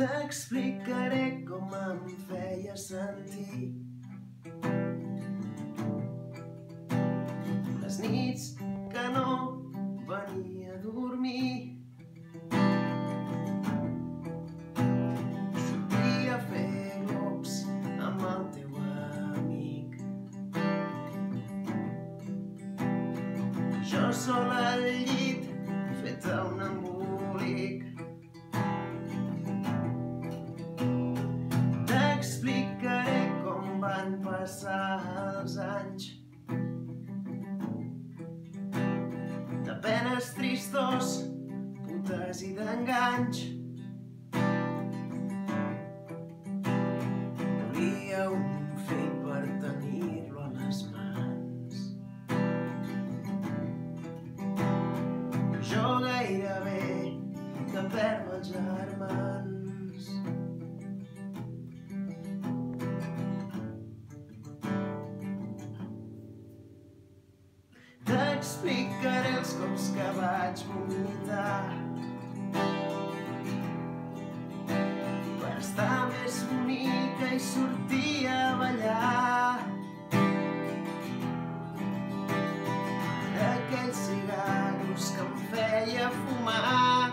T'explicaré com em feia sentir les nits que no venia a dormir. Sortia a fer glops amb el teu amic. Jo sol al llit, feta un embolic. T'explicaré com van passar els anys, de penes tristors, putes i d'enganys. Volia un fill per tenir-lo a les mans. Jo gairebé que perdo els germans. T'explicaré els cops que vaig vomitar per estar més bonica i sortir a ballar. Aquells cigarros que em feia fumar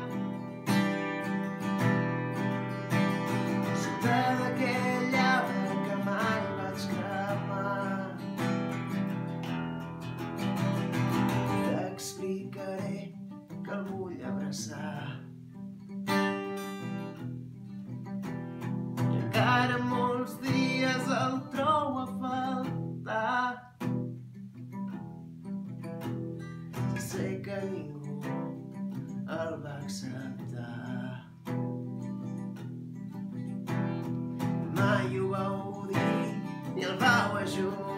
sota d'aquell arbre que mai vaig cremar. T'explicaré que el vull abraçar i encara molts dies el trobo a faltar. Sé que ningú el va acceptar. Mai ho vau dir ni el vau ajudar.